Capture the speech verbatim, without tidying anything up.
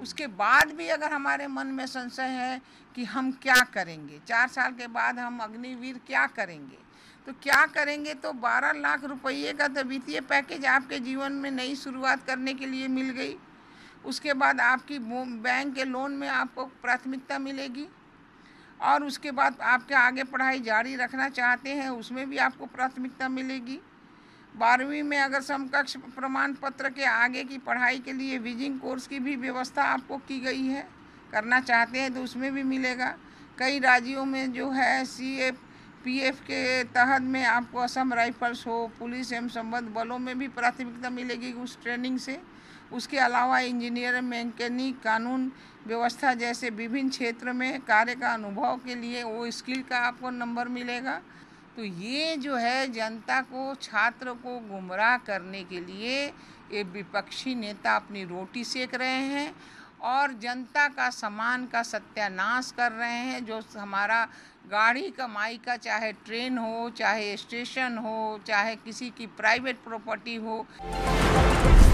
उसके बाद भी अगर हमारे मन में संशय है कि हम क्या करेंगे, चार साल के बाद हम अग्निवीर क्या करेंगे, तो क्या करेंगे तो बारह लाख रुपये का तो वित्तीय पैकेज आपके जीवन में नई शुरुआत करने के लिए मिल गई। उसके बाद आपकी बैंक के लोन में आपको प्राथमिकता मिलेगी और उसके बाद आपके आगे पढ़ाई जारी रखना चाहते हैं उसमें भी आपको प्राथमिकता मिलेगी। बारहवीं में अगर समकक्ष प्रमाण पत्र के आगे की पढ़ाई के लिए विजिंग कोर्स की भी व्यवस्था आपको की गई है, करना चाहते हैं तो उसमें भी मिलेगा। कई राज्यों में जो है सी एफ पी एफ के तहत में आपको असम राइफल्स हो, पुलिस एवं संबद्ध बलों में भी प्राथमिकता मिलेगी उस ट्रेनिंग से। उसके अलावा इंजीनियर, मैकेनिक, कानून व्यवस्था जैसे विभिन्न क्षेत्र में कार्य का अनुभव के लिए वो स्किल का आपको नंबर मिलेगा। तो ये जो है जनता को, छात्र को गुमराह करने के लिए ये विपक्षी नेता अपनी रोटी सेक रहे हैं और जनता का सामान का सत्यानाश कर रहे हैं। जो हमारा गाड़ी कमाई का, चाहे ट्रेन हो, चाहे स्टेशन हो, चाहे किसी की प्राइवेट प्रॉपर्टी हो।